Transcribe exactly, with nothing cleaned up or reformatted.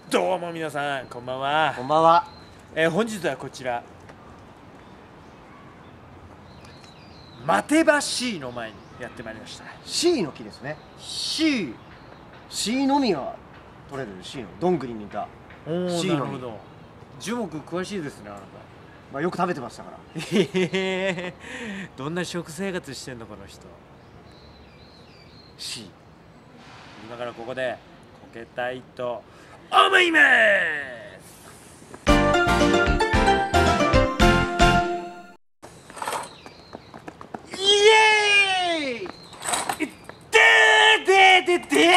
どうも皆さんこんばんは。 こんばんは。 えー、本日はこちら待てば C の前にやってまいりました。 C の木ですね。 C C のみが取れる C のどんぐりに似た。 おー、 C の実。 なるほど。樹木詳しいですね、あなた。 まあよく食べてましたから。 へへへ。どんな食生活してんのこの人。 C。 今からここでこけたいと思います。イエーイ。でででで